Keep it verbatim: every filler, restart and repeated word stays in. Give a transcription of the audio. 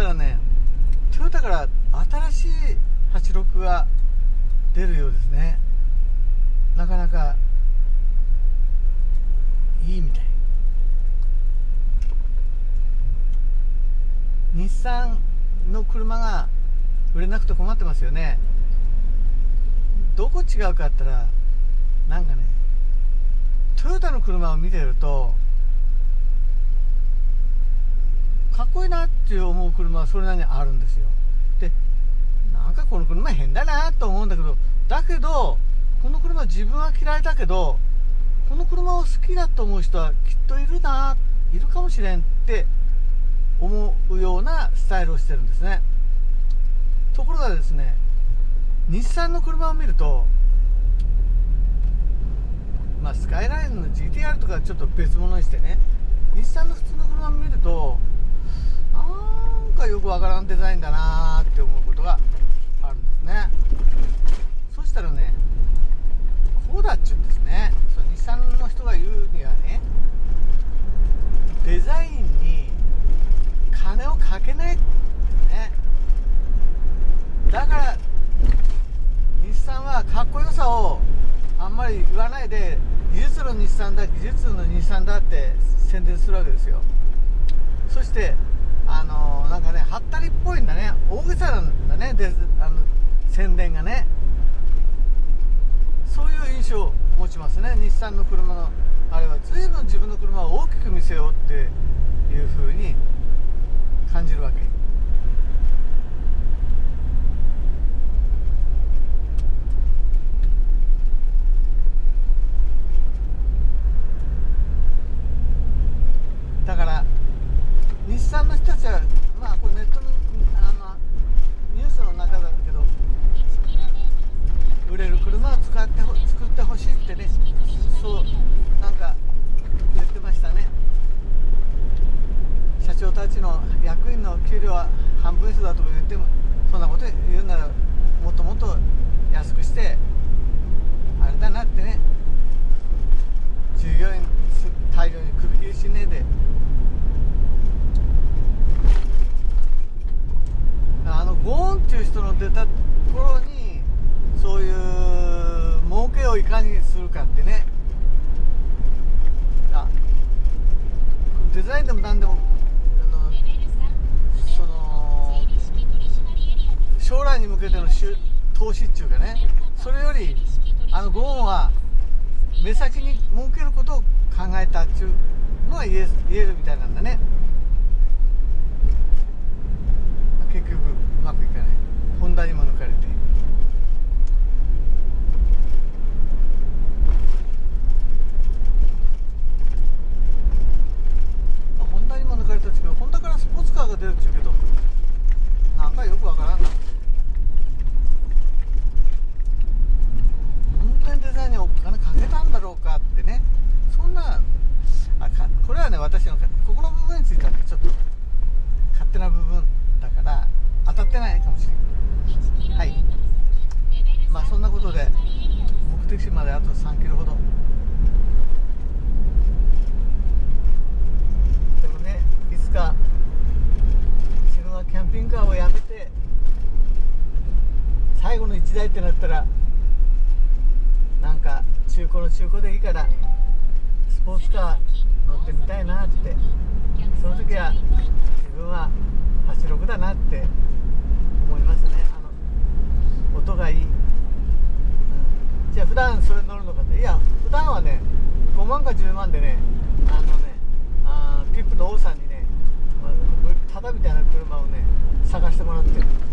したらね、トヨタから新しいはちじゅうろくが出るようですね。なかなかいいみたい。日産の車が売れなくて困ってますよね。どこ違うかって言ったら、なんかね、トヨタの車を見てるとかっこいいなって思う車はそれなりにあるんですよ。で、なんかこの車変だなと思うんだけど、だけどこの車自分は嫌いだけど、この車を好きだと思う人はきっといるな、いるかもしれんって思うようなスタイルをしてるんですね。ところがですね、日産の車を見ると、まあスカイラインの ジーティーアール とかちょっと別物にしてね、日産の普通の車を見ると、なんかよくわからんデザインだなって思うことがあるんですね。そしたらね、こうだっちゅうんですね。その日産の人が言うにはね、デザインに金をかけないね。だから日産はかっこよさをあんまり言わないで、技術の日産だ、技術の日産だって宣伝するわけですよ。そしてあのー、なんかね、はったりっぽいんだね、大げさなんだね、であの宣伝がね。そういう印象を持ちますね。日産の車のあれは随分自分の車を大きく見せようっていうふうに感じるわけ。だから日産の人たちは、まあこれネットの、あのニュースの中だけど、売れる車を使ってほ作ってほしいってね、そうなんか言ってましたね。社長たちの役員の給料は半分以上だとか言っても、そんなこと言うならもっともっと安くしてあれだなってね、従業員大量に首切りしねえで、あのゴーンっていう人の出たところにそういう儲けをいかにするかってね。あ、デザインでも何でも、あのその将来に向けての投資っていうかね、それよりあのゴーンは目先に儲けることを考えたっていうのは言え、言えるみたいなんだね。結局うまくいかない。ホンダにも抜かれて、まあ、ホンダにも抜かれたっちゅうけど、ホンダからスポーツカーが出るっちゅうけど、なんかよくわからんなって。本当にデザインにお金かけたんだろうかってね。そんなあかこれはね、私のここの部分についてはね、ちょっと勝手な部分だから当たってないかもしれない。はい、まあそんなことで目的地まであとさんキロほど。でもね、いつか自分はキャンピングカーをやめて最後のいちだいってなったら、なんか中古の中古でいいからスポーツカー乗ってみたいなって。その時は自分ははちじゅうろくだなって思いますね。あの音がいい、うん、じゃあ普段それ乗るのかって、いや普段はねごまんかじゅうまんでね、あのねあティップの王さんにね、まあ、タダみたいな車をね探してもらってる。